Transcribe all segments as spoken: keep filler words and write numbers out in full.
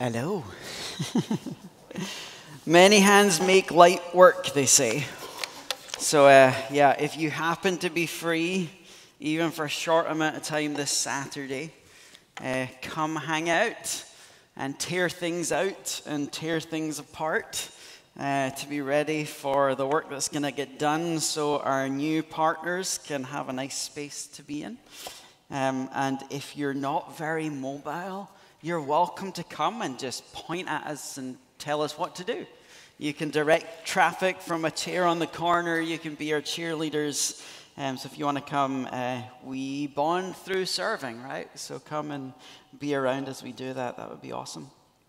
Hello. Many hands make light work, they say. So, uh, yeah, if you happen to be free, even for a short amount of time this Saturday, uh, come hang out and tear things out and tear things apart uh, to be ready for the work that's going to get done so our new partners can have a nice space to be in. Um, and if you're not very mobile, you're welcome to come and just point at us and tell us what to do. You can direct traffic from a chair on the corner. You can be our cheerleaders. Um, so if you want to come, uh, we bond through serving, right? So come and be around as we do that. That would be awesome.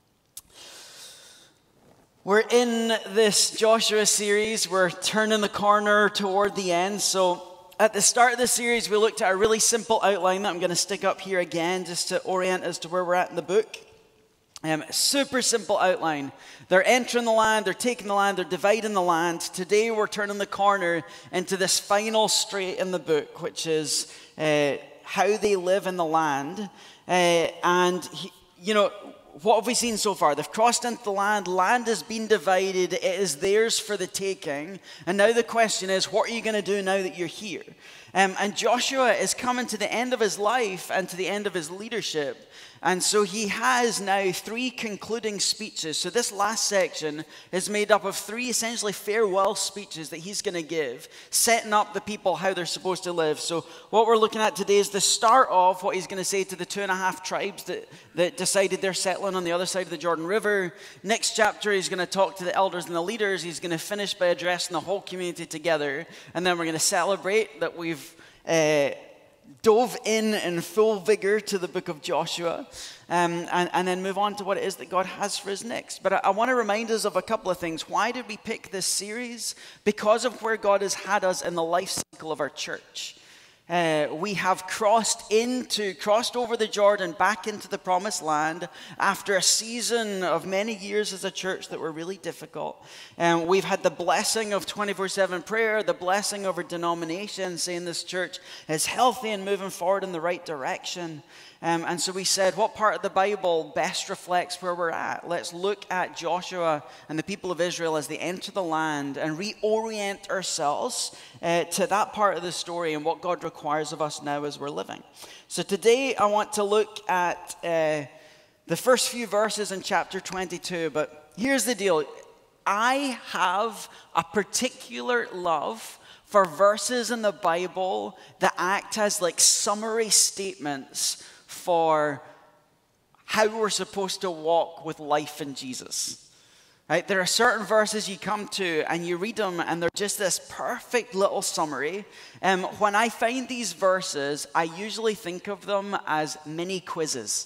We're in this Joshua series. We're turning the corner toward the end. So at the start of the series, we looked at a really simple outline that I'm going to stick up here again just to orient us to where we're at in the book. Um, super simple outline. They're entering the land, they're taking the land, they're dividing the land. Today we're turning the corner into this final strait in the book, which is uh, how they live in the land. Uh, and, he, you know, what have we seen so far? They've crossed into the land, land has been divided, it is theirs for the taking. And now the question is, what are you going to do now that you're here? Um, and Joshua is coming to the end of his life and to the end of his leadership. And so he has now three concluding speeches. So this last section is made up of three essentially farewell speeches that he's going to give, setting up the people how they're supposed to live. So what we're looking at today is the start of what he's going to say to the two and a half tribes that, that decided they're settling on the other side of the Jordan River. Next chapter, he's going to talk to the elders and the leaders. He's going to finish by addressing the whole community together. And then we're going to celebrate that we've Uh, dove in in full vigor to the book of Joshua, um, and, and then move on to what it is that God has for us next. But I, I want to remind us of a couple of things. Why did we pick this series? Because of where God has had us in the life cycle of our church. Uh, we have crossed into, crossed over the Jordan back into the promised land after a season of many years as a church that were really difficult. And um, we've had the blessing of twenty-four seven prayer, the blessing of our denomination, saying this church is healthy and moving forward in the right direction. Um, and so we said, what part of the Bible best reflects where we're at? Let's look at Joshua and the people of Israel as they enter the land and reorient ourselves uh, to that part of the story and what God requires of us now as we're living. So today I want to look at uh, the first few verses in chapter twenty-two. But here's the deal. I have a particular love for verses in the Bible that act as like summary statements for how we're supposed to walk with life in Jesus. Right? There are certain verses you come to and you read them and they're just this perfect little summary. Um, when I find these verses, I usually think of them as mini quizzes.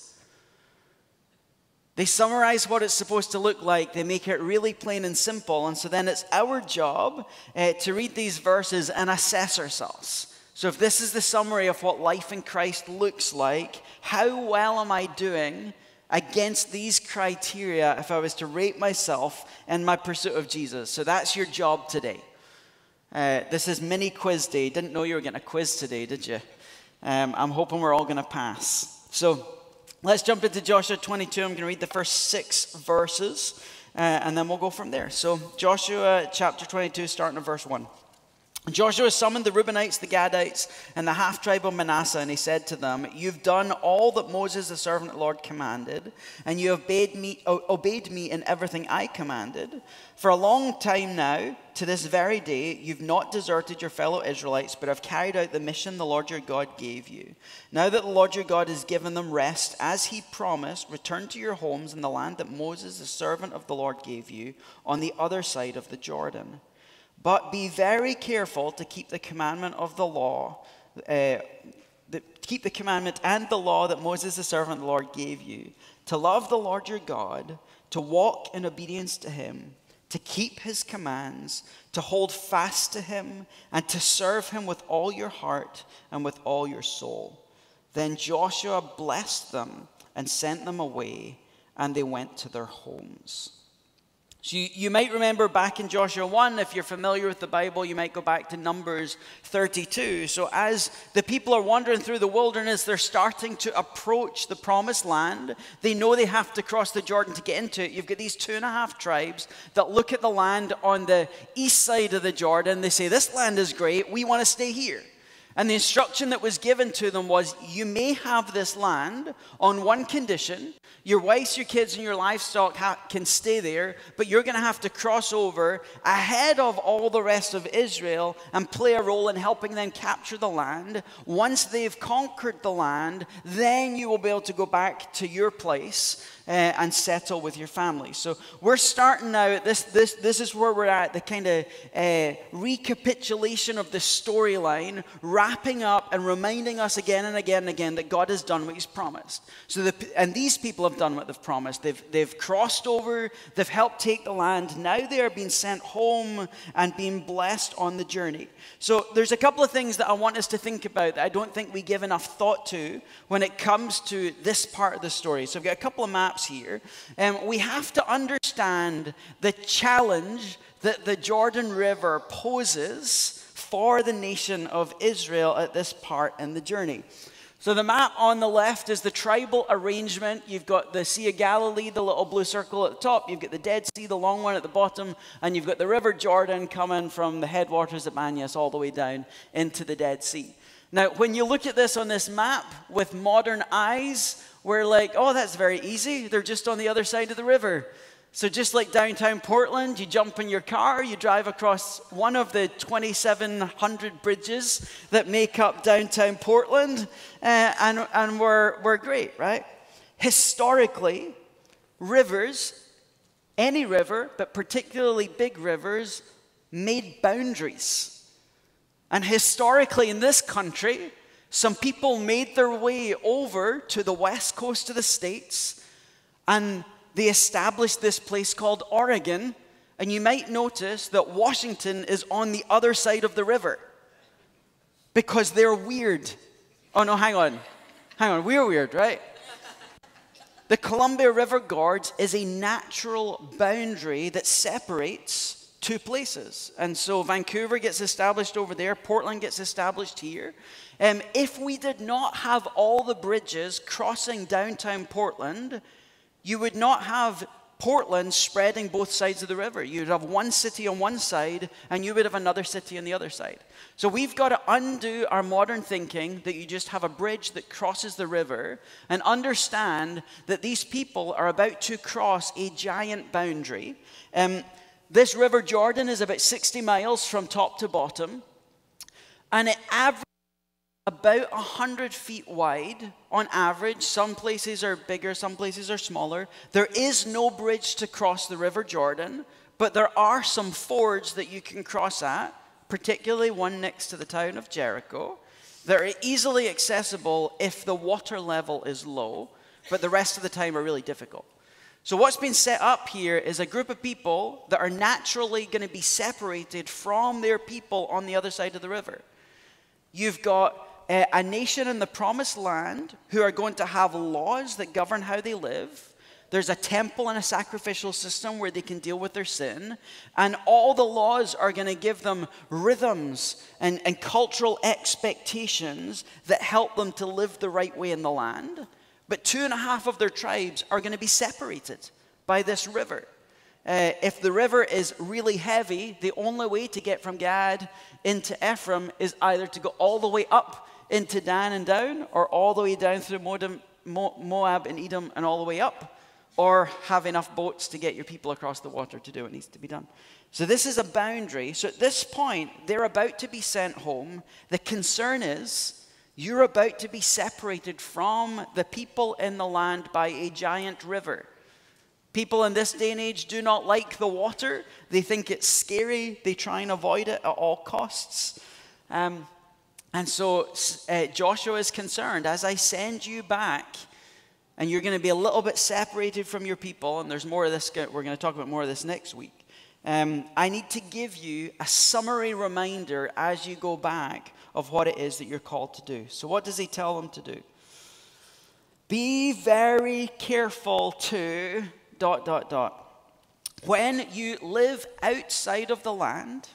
They summarize what it's supposed to look like. They make it really plain and simple. And so then it's our job uh, to read these verses and assess ourselves. So if this is the summary of what life in Christ looks like, how well am I doing against these criteria if I was to rate myself in my pursuit of Jesus? So that's your job today. Uh, this is mini quiz day. Didn't know you were getting a quiz today, did you? Um, I'm hoping we're all going to pass. So let's jump into Joshua twenty-two. I'm going to read the first six verses, uh, and then we'll go from there. So Joshua chapter twenty-two, starting at verse one. Joshua summoned the Reubenites, the Gadites, and the half-tribe of Manasseh, and he said to them, "You've done all that Moses, the servant of the Lord, commanded, and you have obeyed me, obeyed me in everything I commanded. For a long time now, to this very day, you've not deserted your fellow Israelites, but have carried out the mission the Lord your God gave you. Now that the Lord your God has given them rest, as he promised, return to your homes in the land that Moses, the servant of the Lord, gave you on the other side of the Jordan. But be very careful to keep the commandment of the law, uh, the, keep the commandment and the law that Moses, the servant of the Lord, gave you, to love the Lord your God, to walk in obedience to him, to keep his commands, to hold fast to him, and to serve him with all your heart and with all your soul." Then Joshua blessed them and sent them away, and they went to their homes. So you, you might remember back in Joshua one, if you're familiar with the Bible, you might go back to Numbers thirty-two. So as the people are wandering through the wilderness, they're starting to approach the promised land. They know they have to cross the Jordan to get into it. You've got these two and a half tribes that look at the land on the east side of the Jordan. They say, this land is great. We want to stay here. And the instruction that was given to them was, you may have this land on one condition. Your wives, your kids, and your livestock ha- can stay there, but you're going to have to cross over ahead of all the rest of Israel and play a role in helping them capture the land. Once they've conquered the land, then you will be able to go back to your place uh, and settle with your family. So we're starting now, this, this, this is where we're at, the kind of uh, recapitulation of the storyline, wrapping up and reminding us again and again and again that God has done what he's promised. So the, and these people have done what they've promised. They've, they've crossed over, they've helped take the land. Now they are being sent home and being blessed on the journey. So there's a couple of things that I want us to think about that I don't think we give enough thought to when it comes to this part of the story. So I've got a couple of maps here. And um, we have to understand the challenge that the Jordan River poses for the nation of Israel at this part in the journey. So the map on the left is the tribal arrangement. You've got the Sea of Galilee, the little blue circle at the top. You've got the Dead Sea, the long one at the bottom. And you've got the River Jordan coming from the headwaters at Banyas all the way down into the Dead Sea. Now, when you look at this on this map with modern eyes, we're like, oh, that's very easy. They're just on the other side of the river. So just like downtown Portland, you jump in your car, you drive across one of the twenty-seven hundred bridges that make up downtown Portland, uh, and, and we're, we're great, right? Historically, rivers, any river, but particularly big rivers, made boundaries. And historically in this country, some people made their way over to the west coast of the States, and they established this place called Oregon, and you might notice that Washington is on the other side of the river because they're weird. Oh no, hang on. Hang on, we're weird, right? The Columbia River Gorge is a natural boundary that separates two places. And so Vancouver gets established over there, Portland gets established here. Um, if we did not have all the bridges crossing downtown Portland, you would not have Portland spreading both sides of the river. You'd have one city on one side, and you would have another city on the other side. So we've got to undo our modern thinking that you just have a bridge that crosses the river and understand that these people are about to cross a giant boundary. Um, this River Jordan is about sixty miles from top to bottom, and it averages about one hundred feet wide on average. Some places are bigger, some places are smaller. There is no bridge to cross the River Jordan, but there are some fords that you can cross at, particularly one next to the town of Jericho. They're easily accessible if the water level is low, but the rest of the time are really difficult. So what's been set up here is a group of people that are naturally going to be separated from their people on the other side of the river. You've got Uh, a nation in the promised land who are going to have laws that govern how they live. There's a temple and a sacrificial system where they can deal with their sin. And all the laws are going to give them rhythms and, and cultural expectations that help them to live the right way in the land. But two and a half of their tribes are going to be separated by this river. Uh, if the river is really heavy, the only way to get from Gad into Ephraim is either to go all the way up into Dan and down, or all the way down through Moab and Edom and all the way up, or have enough boats to get your people across the water to do what needs to be done. So this is a boundary. So at this point, they're about to be sent home. The concern is you're about to be separated from the people in the land by a giant river. People in this day and age do not like the water. They think it's scary. They try and avoid it at all costs. Um, And so uh, Joshua is concerned, as I send you back, and you're going to be a little bit separated from your people, and there's more of this, we're going to talk about more of this next week. Um, I need to give you a summary reminder as you go back of what it is that you're called to do. So what does he tell them to do? Be very careful to, dot, dot, dot. When you live outside of the land,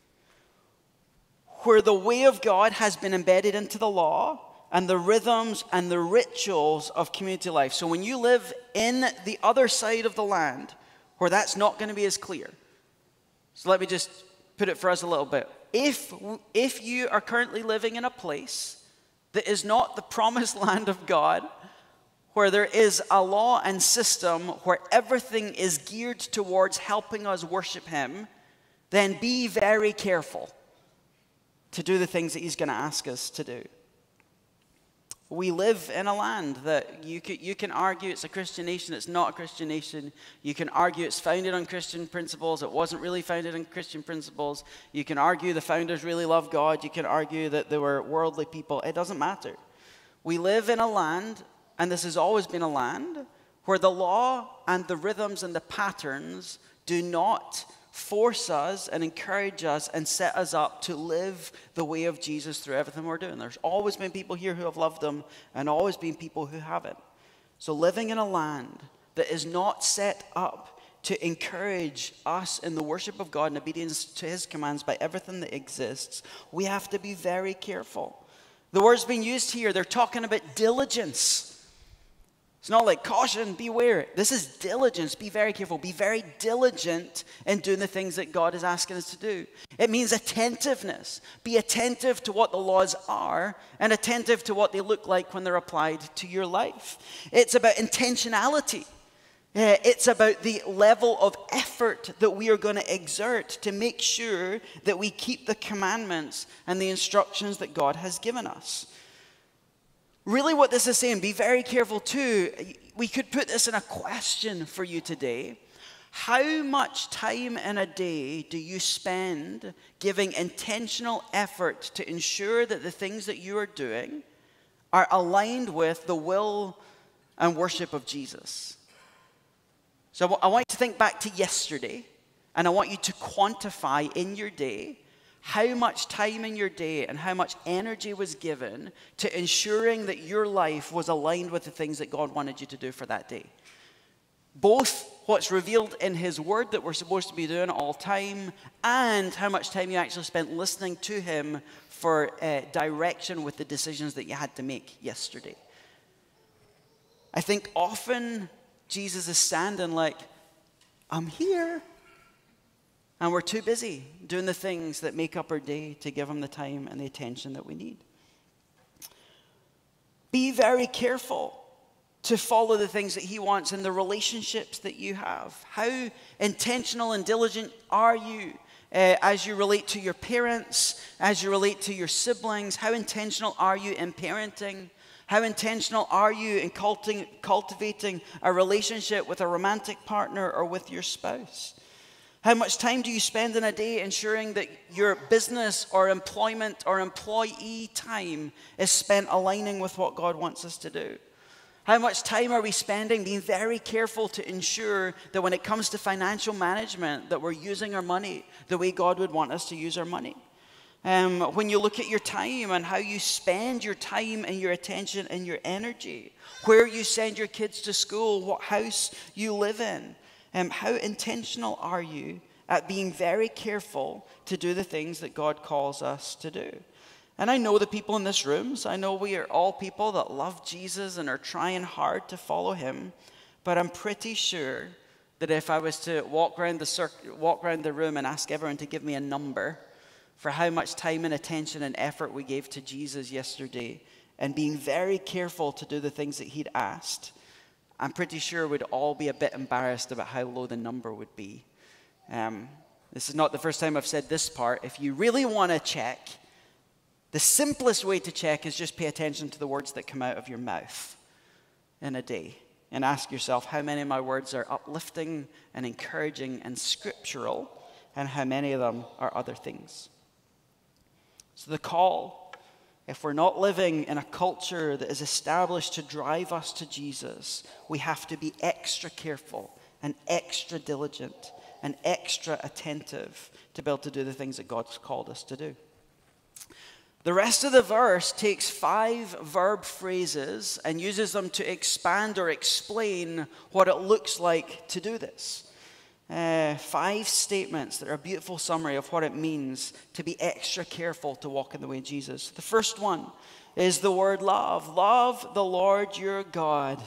where the way of God has been embedded into the law and the rhythms and the rituals of community life. So when you live in the other side of the land, where that's not going to be as clear. So let me just put it for us a little bit. If, if you are currently living in a place that is not the promised land of God, where there is a law and system where everything is geared towards helping us worship him, then be very careful to do the things that he's going to ask us to do. We live in a land that you can, you can argue it's a Christian nation, it's not a Christian nation. You can argue it's founded on Christian principles, it wasn't really founded on Christian principles. You can argue the founders really loved God. You can argue that they were worldly people. It doesn't matter. We live in a land, and this has always been a land, where the law and the rhythms and the patterns do not force us and encourage us and set us up to live the way of Jesus through everything we're doing. There's always been people here who have loved him and always been people who haven't. So living in a land that is not set up to encourage us in the worship of God and obedience to his commands by everything that exists, we have to be very careful. The words being used here, they're talking about diligence. It's not like caution, beware. This is diligence. Be very careful. Be very diligent in doing the things that God is asking us to do. It means attentiveness. Be attentive to what the laws are and attentive to what they look like when they're applied to your life. It's about intentionality. It's about the level of effort that we are going to exert to make sure that we keep the commandments and the instructions that God has given us. Really what this is saying, be very careful too. We could put this in a question for you today. How much time in a day do you spend giving intentional effort to ensure that the things that you are doing are aligned with the will and worship of Jesus? So I want you to think back to yesterday, and I want you to quantify in your day how much time in your day and how much energy was given to ensuring that your life was aligned with the things that God wanted you to do for that day. Both what's revealed in his word that we're supposed to be doing all time, and how much time you actually spent listening to him for uh, direction with the decisions that you had to make yesterday. I think often Jesus is standing like, I'm here. And we're too busy doing the things that make up our day to give him the time and the attention that we need. Be very careful to follow the things that he wants in the relationships that you have. How intentional and diligent are you uh, as you relate to your parents, as you relate to your siblings? How intentional are you in parenting? How intentional are you in cultivating a relationship with a romantic partner or with your spouse? How much time do you spend in a day ensuring that your business or employment or employee time is spent aligning with what God wants us to do? How much time are we spending being very careful to ensure that when it comes to financial management, that we're using our money the way God would want us to use our money? Um, when you look at your time and how you spend your time and your attention and your energy, where you send your kids to school, what house you live in, Um, how intentional are you at being very careful to do the things that God calls us to do? And I know the people in this room, so I know we are all people that love Jesus and are trying hard to follow him. But I'm pretty sure that if I was to walk around the circ- walk around the room and ask everyone to give me a number for how much time and attention and effort we gave to Jesus yesterday, and being very careful to do the things that he'd asked, I'm pretty sure we'd all be a bit embarrassed about how low the number would be. Um, this is not the first time I've said this part. If you really want to check, the simplest way to check is just pay attention to the words that come out of your mouth in a day. And ask yourself, how many of my words are uplifting and encouraging and scriptural, and how many of them are other things? So the call, if we're not living in a culture that is established to drive us to Jesus, we have to be extra careful and extra diligent and extra attentive to be able to do the things that God's called us to do. The rest of the verse takes five verb phrases and uses them to expand or explain what it looks like to do this. uh, five statements that are a beautiful summary of what it means to be extra careful to walk in the way of Jesus. The first one is the word love. Love the Lord your God.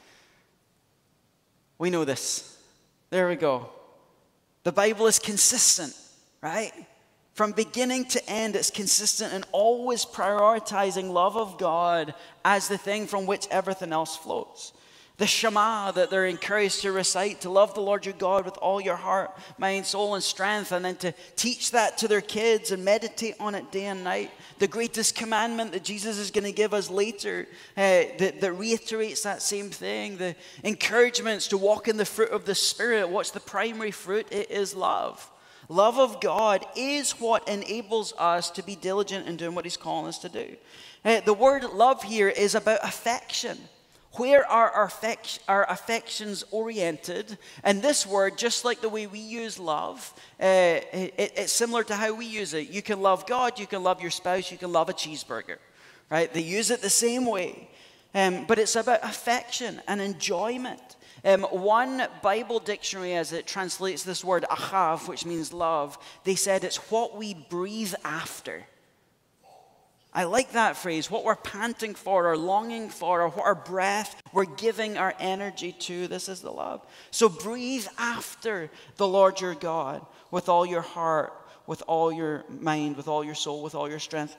We know this. There we go. The Bible is consistent, right? From beginning to end, it's consistent and always prioritizing love of God as the thing from which everything else flows. The Shema that they're encouraged to recite, to love the Lord your God with all your heart, mind, soul, and strength, and then to teach that to their kids and meditate on it day and night. The greatest commandment that Jesus is going to give us later uh, that, that reiterates that same thing. The encouragements to walk in the fruit of the Spirit. What's the primary fruit? It is love. Love of God is what enables us to be diligent in doing what he's calling us to do. Uh, the word love here is about affection. Where are our, affect- our affections oriented? And this word, just like the way we use love, uh, it, it's similar to how we use it. You can love God, you can love your spouse, you can love a cheeseburger, right? They use it the same way. Um, but it's about affection and enjoyment. Um, one Bible dictionary, as it translates this word ahav, which means love, they said it's what we breathe after. I like that phrase, what we're panting for or longing for or what our breath, we're giving our energy to. This is the love. So breathe after the Lord your God with all your heart, with all your mind, with all your soul, with all your strength.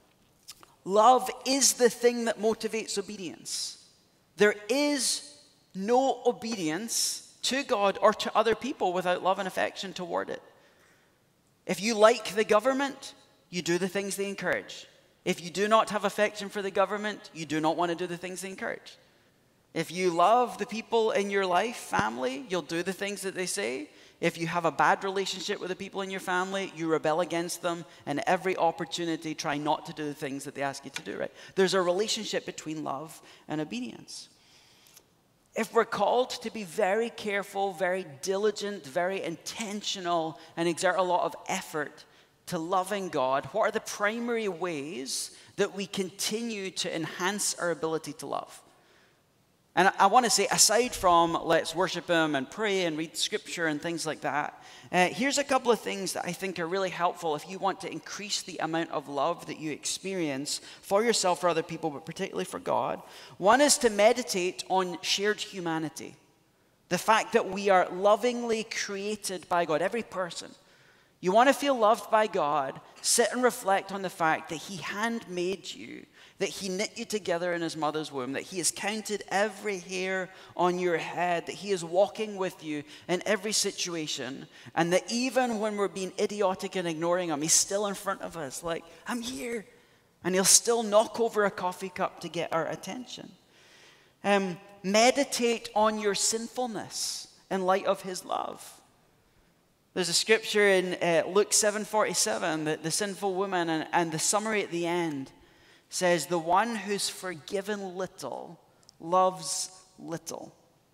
Love is the thing that motivates obedience. There is no obedience to God or to other people without love and affection toward it. If you like the government, you do the things they encourage. If you do not have affection for the government, you do not want to do the things they encourage. If you love the people in your life, family, you'll do the things that they say. If you have a bad relationship with the people in your family, you rebel against them, and every opportunity try not to do the things that they ask you to do, right? There's a relationship between love and obedience. If we're called to be very careful, very diligent, very intentional, and exert a lot of effort to loving God, what are the primary ways that we continue to enhance our ability to love? And I, I want to say, aside from let's worship him and pray and read scripture and things like that, uh, here's a couple of things that I think are really helpful if you want to increase the amount of love that you experience for yourself, for other people, but particularly for God. One is to meditate on shared humanity. The fact that we are lovingly created by God, every person. You want to feel loved by God, sit and reflect on the fact that he handmade you, that he knit you together in his mother's womb, that he has counted every hair on your head, that he is walking with you in every situation, and that even when we're being idiotic and ignoring him, he's still in front of us, like, I'm here. And he'll still knock over a coffee cup to get our attention. Um, meditate on your sinfulness in light of his love. There's a scripture in uh, Luke seven forty-seven, that the sinful woman, and, and the summary at the end says, the one who's forgiven little loves little.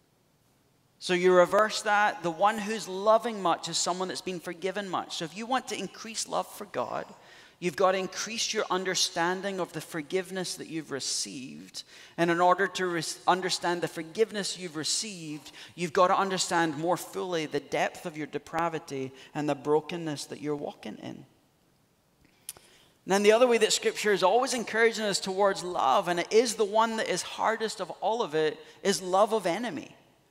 So you reverse that. The one who's loving much is someone that's been forgiven much. So if you want to increase love for God, you've got to increase your understanding of the forgiveness that you've received. And in order to re- understand the forgiveness you've received, you've got to understand more fully the depth of your depravity and the brokenness that you're walking in. And then the other way that Scripture is always encouraging us towards love, and it is the one that is hardest of all of it, is love of enemy.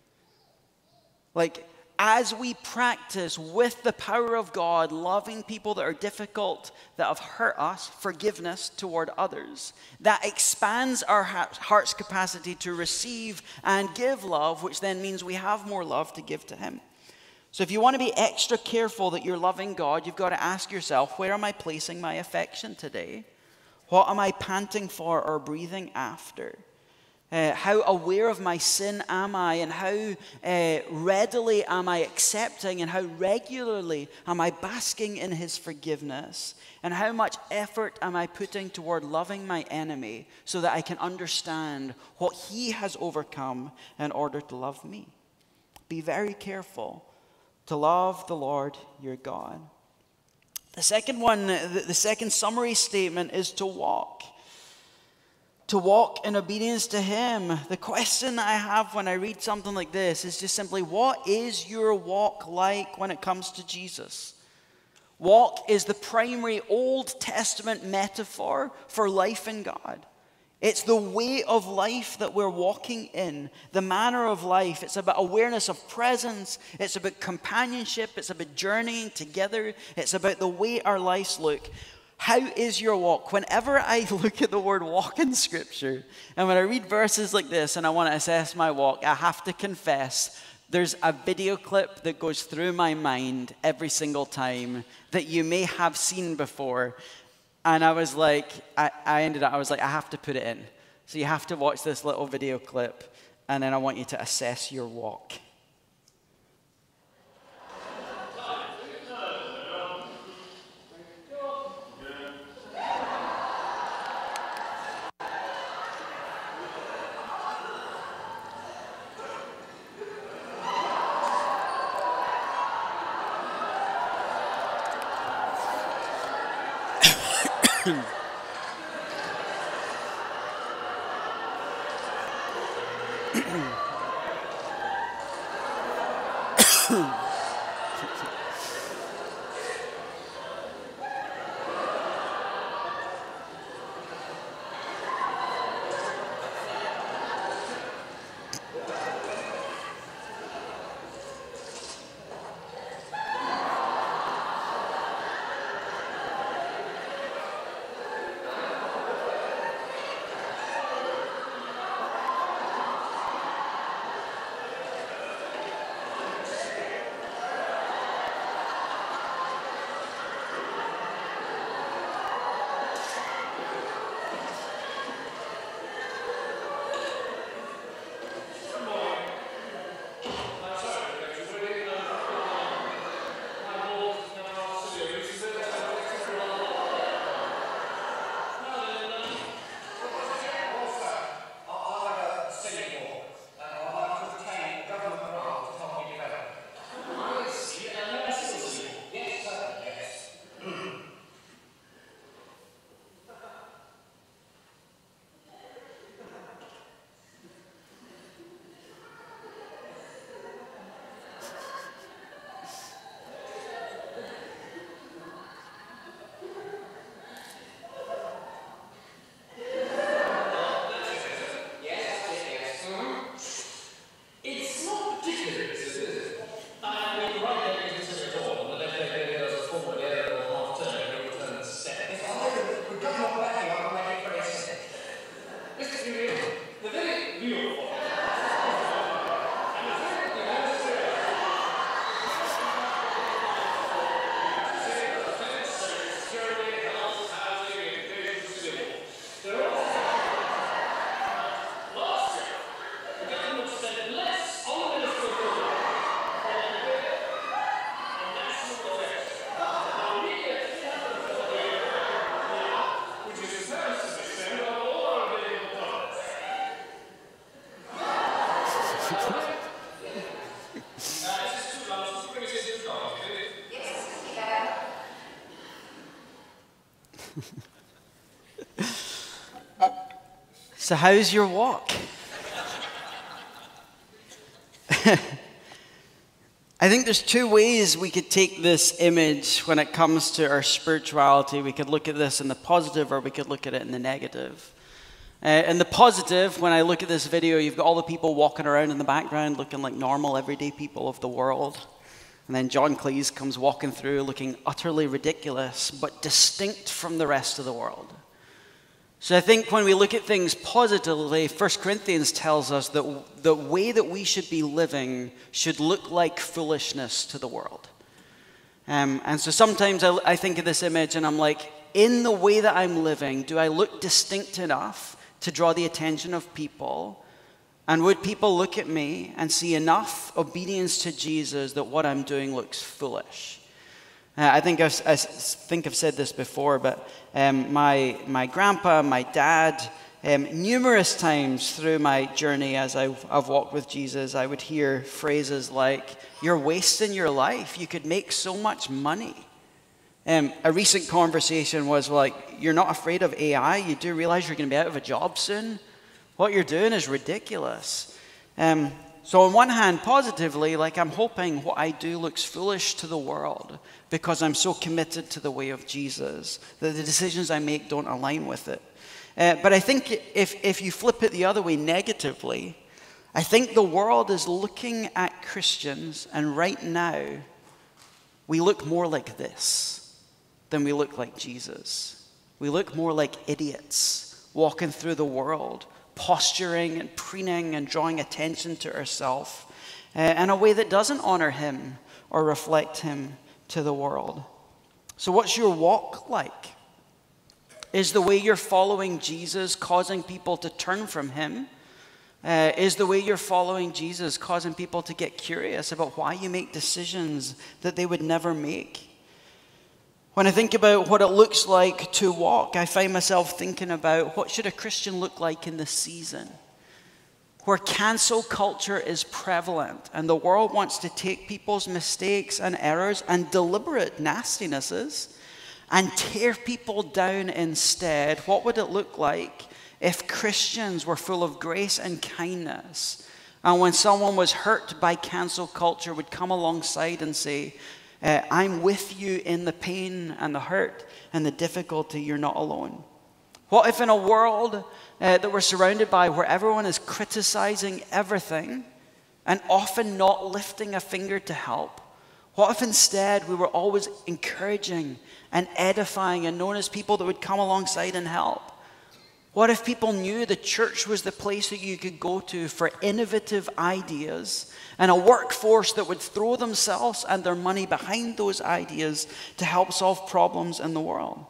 Like, as we practice with the power of God, loving people that are difficult, that have hurt us, forgiveness toward others, that expands our heart's capacity to receive and give love, which then means we have more love to give to him. So if you want to be extra careful that you're loving God, you've got to ask yourself, where am I placing my affection today? What am I panting for or breathing after? Uh, how aware of my sin am I, and how uh, readily am I accepting, and how regularly am I basking in his forgiveness, and how much effort am I putting toward loving my enemy so that I can understand what he has overcome in order to love me. Be very careful to love the Lord your God. The second one, the, the second summary statement is to walk. to walk in obedience to him. The question that I have when I read something like this is just simply, what is your walk like when it comes to Jesus? Walk is the primary Old Testament metaphor for life in God. It's the way of life that we're walking in, the manner of life. It's about awareness of presence. It's about companionship. It's about journeying together. It's about the way our lives look. How is your walk? Whenever I look at the word walk in Scripture, and when I read verses like this and I want to assess my walk, I have to confess there's a video clip that goes through my mind every single time that you may have seen before. And I was like, I, I ended up, I was like, I have to put it in. So you have to watch this little video clip, and then I want you to assess your walk. So how's your walk? I think there's two ways we could take this image when it comes to our spirituality. We could look at this in the positive, or we could look at it in the negative. Uh, in the positive, when I look at this video, you've got all the people walking around in the background looking like normal, everyday people of the world. And then John Cleese comes walking through looking utterly ridiculous, but distinct from the rest of the world. So I think when we look at things positively, First Corinthians tells us that the way that we should be living should look like foolishness to the world. Um, and so sometimes I, I think of this image and I'm like, in the way that I'm living, do I look distinct enough to draw the attention of people? And would people look at me and see enough obedience to Jesus that what I'm doing looks foolish? Uh, I think I've, I think I've said this before, but um, my my grandpa, my dad, um, numerous times through my journey as I've, I've walked with Jesus, I would hear phrases like, "You're wasting your life. You could make so much money. Um, a recent conversation was like, you're not afraid of A I? You do realize you're going to be out of a job soon? What you're doing is ridiculous. Um, so on one hand, positively, like I'm hoping what I do looks foolish to the world because I'm so committed to the way of Jesus, that the decisions I make don't align with it. Uh, but I think if, if you flip it the other way negatively, I think the world is looking at Christians, and right now, we look more like this than we look like Jesus. We look more like idiots walking through the world, posturing and preening and drawing attention to ourselves uh, in a way that doesn't honor him or reflect him to the world. So what's your walk like? Is the way you're following Jesus causing people to turn from him? Uh, is the way you're following Jesus causing people to get curious about why you make decisions that they would never make? When I think about what it looks like to walk, I find myself thinking about what should a Christian look like in this season, where cancel culture is prevalent and the world wants to take people's mistakes and errors and deliberate nastinesses and tear people down instead. What would it look like if Christians were full of grace and kindness, and when someone was hurt by cancel culture would come alongside and say, Uh, I'm with you in the pain and the hurt and the difficulty. You're not alone. What if in a world uh, that we're surrounded by where everyone is criticizing everything and often not lifting a finger to help, what if instead we were always encouraging and edifying and known as people that would come alongside and help? What if people knew the church was the place that you could go to for innovative ideas and a workforce that would throw themselves and their money behind those ideas to help solve problems in the world?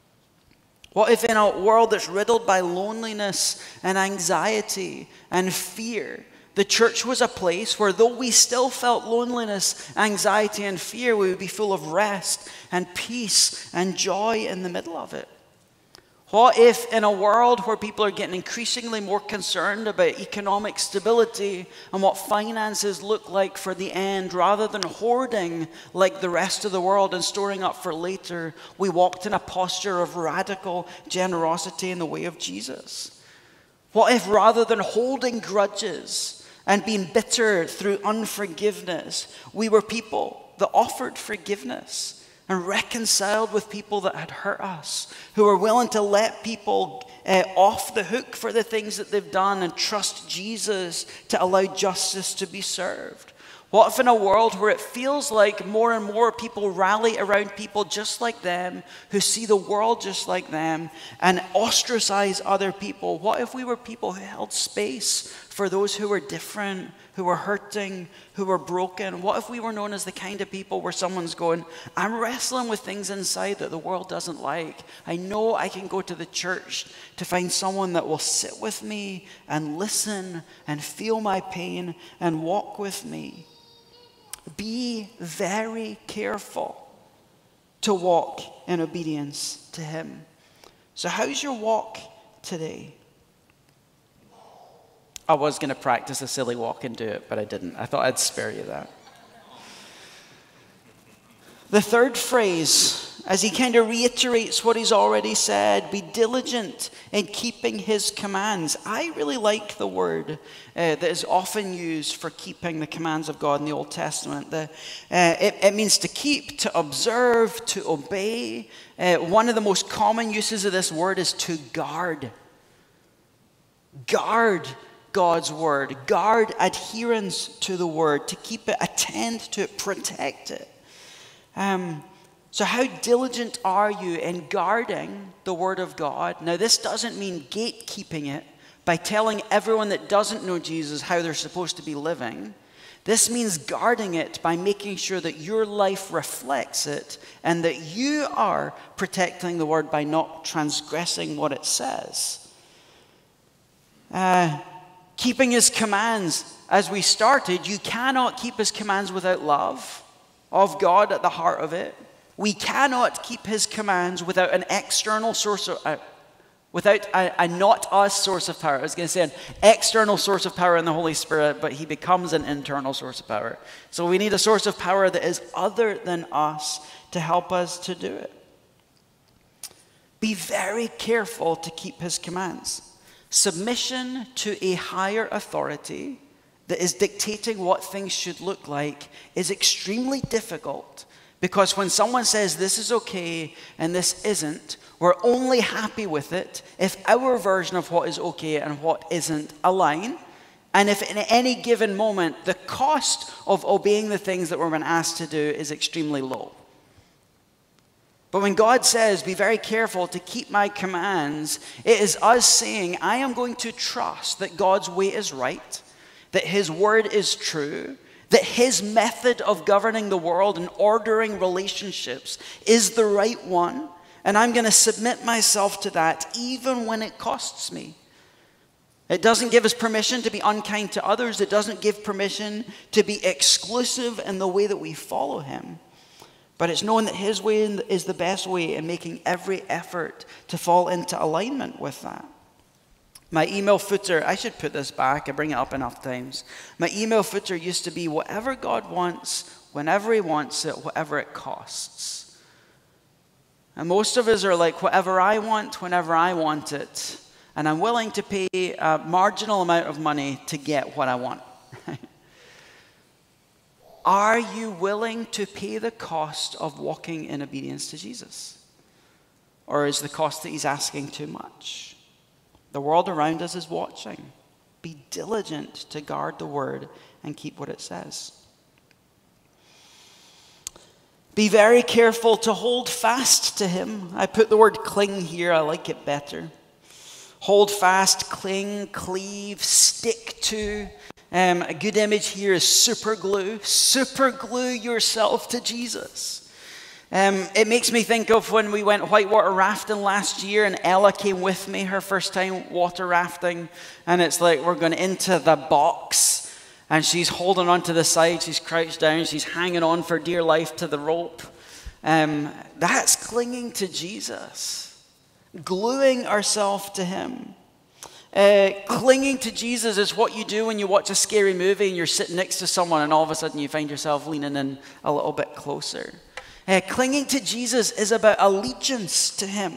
What if in a world that's riddled by loneliness and anxiety and fear, the church was a place where though we still felt loneliness, anxiety, and fear, we would be full of rest and peace and joy in the middle of it? What if in a world where people are getting increasingly more concerned about economic stability and what finances look like for the end, rather than hoarding like the rest of the world and storing up for later, we walked in a posture of radical generosity in the way of Jesus? What if rather than holding grudges and being bitter through unforgiveness, we were people that offered forgiveness and reconciled with people that had hurt us, who were willing to let people uh, off the hook for the things that they've done and trust Jesus to allow justice to be served? What if in a world where it feels like more and more people rally around people just like them, who see the world just like them, and ostracize other people? What if we were people who held space for those who were different, who were hurting, who were broken? What if we were known as the kind of people where someone's going, I'm wrestling with things inside that the world doesn't like. I know I can go to the church to find someone that will sit with me and listen and feel my pain and walk with me. Be very careful to walk in obedience to him. So how's your walk today? I was going to practice a silly walk and do it, but I didn't. I thought I'd spare you that. The third phrase, as he kind of reiterates what he's already said, be diligent in keeping his commands. I really like the word uh, that is often used for keeping the commands of God in the Old Testament. The, uh, it, it means to keep, to observe, to obey. Uh, one of the most common uses of this word is to guard. Guard God's word. Guard adherence to the word, to keep it, attend to it, protect it. Um, so how diligent are you in guarding the word of God? Now, this doesn't mean gatekeeping it by telling everyone that doesn't know Jesus how they're supposed to be living. This means guarding it by making sure that your life reflects it and that you are protecting the word by not transgressing what it says. Uh, keeping his commands, as we started, you cannot keep his commands without love of God at the heart of it. We cannot keep his commands without an external source of, uh, Without a, a not us source of power. I was going to say an external source of power in the Holy Spirit, but he becomes an internal source of power. So we need a source of power that is other than us to help us to do it. Be very careful to keep his commands. Submission to a higher authority that is dictating what things should look like is extremely difficult, because when someone says this is okay and this isn't, we're only happy with it if our version of what is okay and what isn't align, and if in any given moment the cost of obeying the things that we're being asked to do is extremely low. But when God says, be very careful to keep my commands, it is us saying, I am going to trust that God's way is right, that his word is true, that his method of governing the world and ordering relationships is the right one, and I'm going to submit myself to that even when it costs me. It doesn't give us permission to be unkind to others. It doesn't give permission to be exclusive in the way that we follow him. But it's knowing that his way is the best way and making every effort to fall into alignment with that. My email footer, I should put this back, I bring it up enough times. My email footer used to be whatever God wants, whenever he wants it, whatever it costs. And most of us are like, whatever I want, whenever I want it. And I'm willing to pay a marginal amount of money to get what I want. Are you willing to pay the cost of walking in obedience to Jesus? Or is the cost that he's asking too much? The world around us is watching. Be diligent to guard the word and keep what it says. Be very careful to hold fast to him. I put the word cling here. I like it better. Hold fast, cling, cleave, stick to. Um, a good image here is super glue. Super glue yourself to Jesus. Um, it makes me think of when we went whitewater rafting last year and Ella came with me her first time water rafting. And it's like we're going into the box. And she's holding on to the side, she's crouched down, she's hanging on for dear life to the rope. Um, that's clinging to Jesus. Gluing ourselves to him. Uh, clinging to Jesus is what you do when you watch a scary movie and you're sitting next to someone and all of a sudden you find yourself leaning in a little bit closer. Uh, clinging to Jesus is about allegiance to him.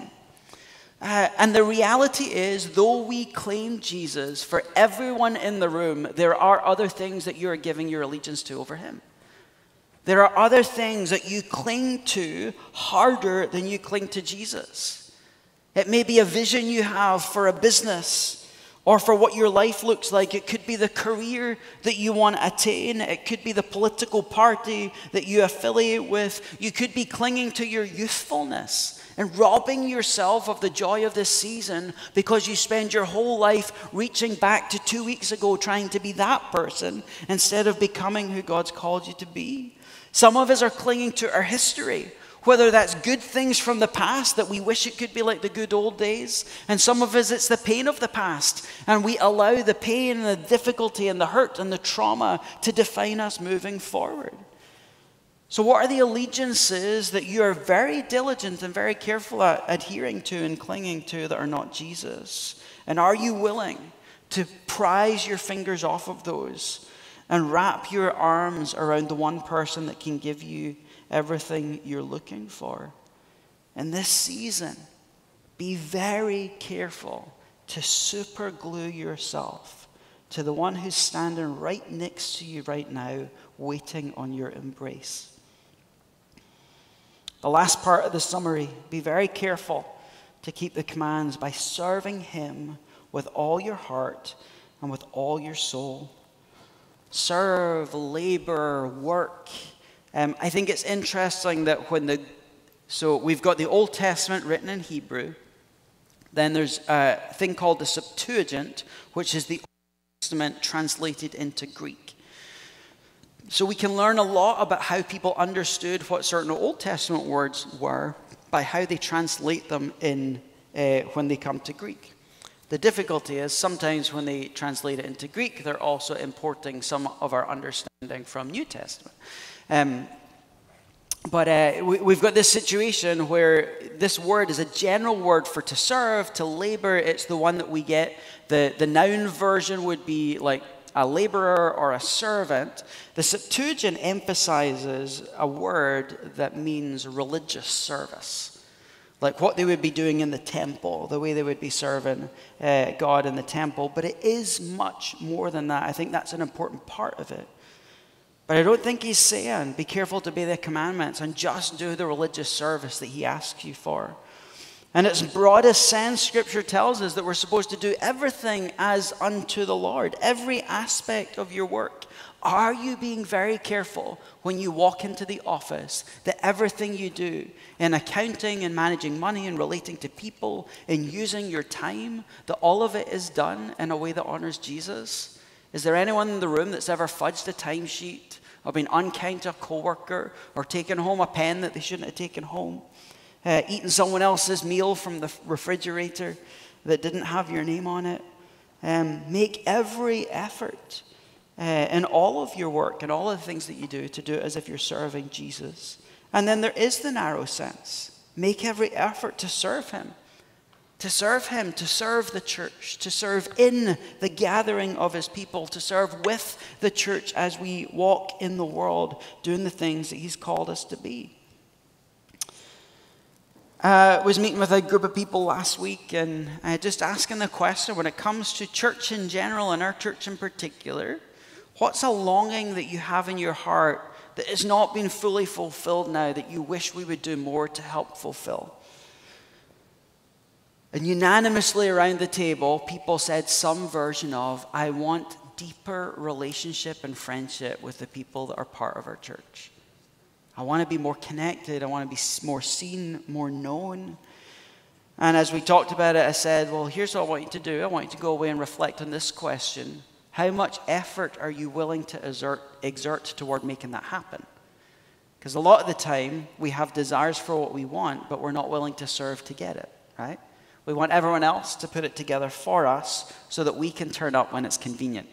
Uh, and the reality is, though we claim Jesus, for everyone in the room, there are other things that you are giving your allegiance to over him. There are other things that you cling to harder than you cling to Jesus. It may be a vision you have for a business or for what your life looks like. It could be the career that you want to attain. It could be the political party that you affiliate with. You could be clinging to your youthfulness and robbing yourself of the joy of this season because you spend your whole life reaching back to two weeks ago trying to be that person instead of becoming who God's called you to be. Some of us are clinging to our history, whether that's good things from the past that we wish it could be like the good old days, and some of us it's the pain of the past, and we allow the pain and the difficulty and the hurt and the trauma to define us moving forward. So what are the allegiances that you are very diligent and very careful at adhering to and clinging to that are not Jesus? And are you willing to prise your fingers off of those and wrap your arms around the one person that can give you everything you're looking for? In this season, be very careful to super glue yourself to the one who's standing right next to you right now, waiting on your embrace. The last part of the summary, be very careful to keep the commands by serving him with all your heart and with all your soul. Serve, labor, work. Um, I think it's interesting that when the, so we've got the Old Testament written in Hebrew. Then there's a thing called the Septuagint, which is the Old Testament translated into Greek. So we can learn a lot about how people understood what certain Old Testament words were by how they translate them in uh, when they come to Greek. The difficulty is sometimes when they translate it into Greek, they're also importing some of our understanding from New Testament. Um, But uh, we, we've got this situation where this word is a general word for to serve, to labor. It's the one that we get. The, the noun version would be like a laborer or a servant. The Septuagint emphasizes a word that means religious service, like what they would be doing in the temple, the way they would be serving uh, God in the temple. But it is much more than that. I think that's an important part of it. But I don't think he's saying, be careful to obey the commandments and just do the religious service that he asks you for. In its broadest sense, Scripture tells us that we're supposed to do everything as unto the Lord, every aspect of your work. Are you being very careful when you walk into the office that everything you do in accounting and managing money and relating to people and using your time, that all of it is done in a way that honors Jesus? Is there anyone in the room that's ever fudged a timesheet or been unkind to a coworker or taken home a pen that they shouldn't have taken home? Uh, eaten someone else's meal from the refrigerator that didn't have your name on it? Um, make every effort uh, in all of your work and all of the things that you do to do it as if you're serving Jesus. And then there is the narrow sense. Make every effort to serve him. To serve him, to serve the church, to serve in the gathering of his people, to serve with the church as we walk in the world, doing the things that he's called us to be. I uh, was meeting with a group of people last week and uh, just asking the question, when it comes to church in general and our church in particular, what's a longing that you have in your heart that has not been fully fulfilled now that you wish we would do more to help fulfill? And unanimously around the table, people said some version of, I want deeper relationship and friendship with the people that are part of our church. I want to be more connected. I want to be more seen, more known. And as we talked about it, I said, well, here's what I want you to do. I want you to go away and reflect on this question. How much effort are you willing to exert, exert toward making that happen? Because a lot of the time, we have desires for what we want, but we're not willing to serve to get it, right? We want everyone else to put it together for us so that we can turn up when it's convenient.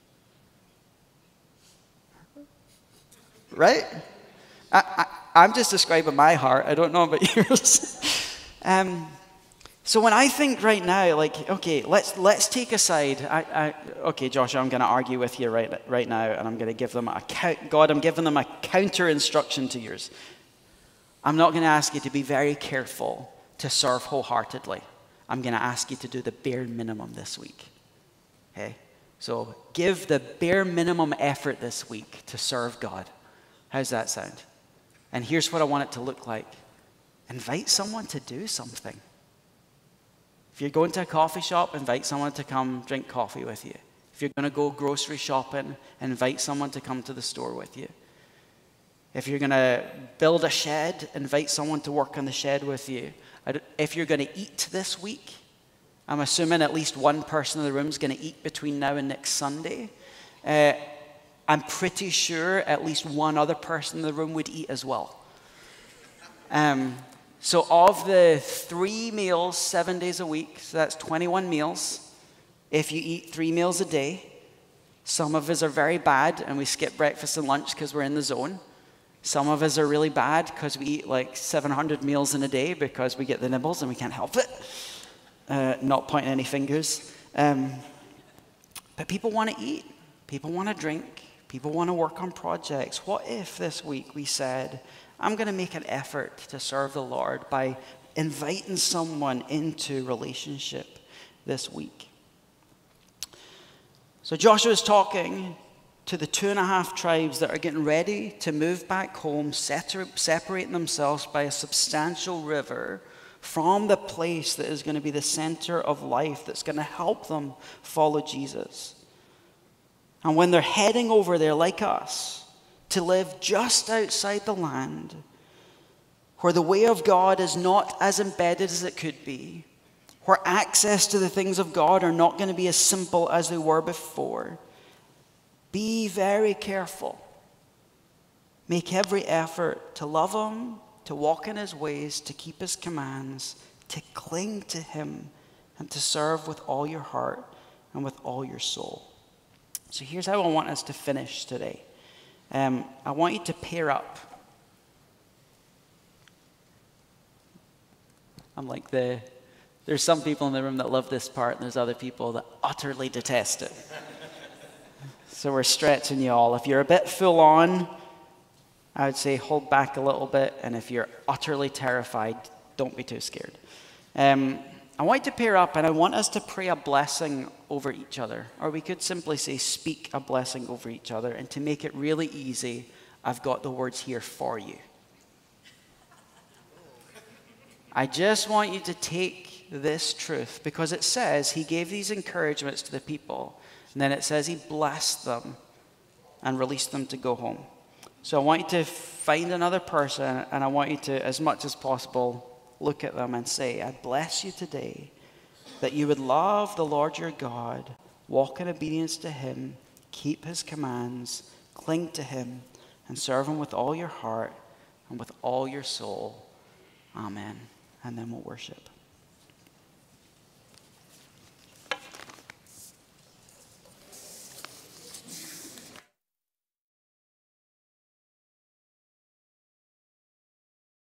Right? I, I, I'm just describing my heart. I don't know about yours. um, so when I think right now, like, okay, let's let's take aside. I, I, okay, Joshua, I'm going to argue with you right right now, and I'm going to give them a God. I'm giving them a counter instruction to yours. I'm not going to ask you to be very careful to serve wholeheartedly. I'm going to ask you to do the bare minimum this week. Okay? So give the bare minimum effort this week to serve God. How's that sound? And here's what I want it to look like. Invite someone to do something. If you're going to a coffee shop, invite someone to come drink coffee with you. If you're going to go grocery shopping, invite someone to come to the store with you. If you're going to build a shed, invite someone to work on the shed with you. If you're going to eat this week, I'm assuming at least one person in the room is going to eat between now and next Sunday. Uh, I'm pretty sure at least one other person in the room would eat as well. Um, so of the three meals, seven days a week, so that's twenty-one meals. If you eat three meals a day, some of us are very bad and we skip breakfast and lunch because we're in the zone. Some of us are really bad because we eat like seven hundred meals in a day because we get the nibbles and we can't help it. Uh, not pointing any fingers. Um, but people want to eat. People want to drink. People want to work on projects. What if this week we said, I'm going to make an effort to serve the Lord by inviting someone into relationship this week? So Joshua is talking to the two and a half tribes that are getting ready to move back home, separating themselves by a substantial river from the place that is going to be the center of life, that's going to help them follow Jesus. And when they're heading over there, like us, to live just outside the land, where the way of God is not as embedded as it could be, where access to the things of God are not going to be as simple as they were before, be very careful. Make every effort to love him, to walk in his ways, to keep his commands, to cling to him, and to serve with all your heart and with all your soul. So here's how I want us to finish today. Um, I want you to pair up. I'm like the, there's some people in the room that love this part, and there's other people that utterly detest it. So we're stretching you all. If you're a bit full on, I would say hold back a little bit. And if you're utterly terrified, don't be too scared. Um, I want you to pair up, and I want us to pray a blessing over each other. Or we could simply say, speak a blessing over each other. And to make it really easy, I've got the words here for you. I just want you to take this truth, because it says he gave these encouragements to the people. And then it says he blessed them and released them to go home. So I want you to find another person, and I want you to, as much as possible, look at them and say, I bless you today that you would love the Lord your God, walk in obedience to him, keep his commands, cling to him, and serve him with all your heart and with all your soul. Amen. And then we'll worship.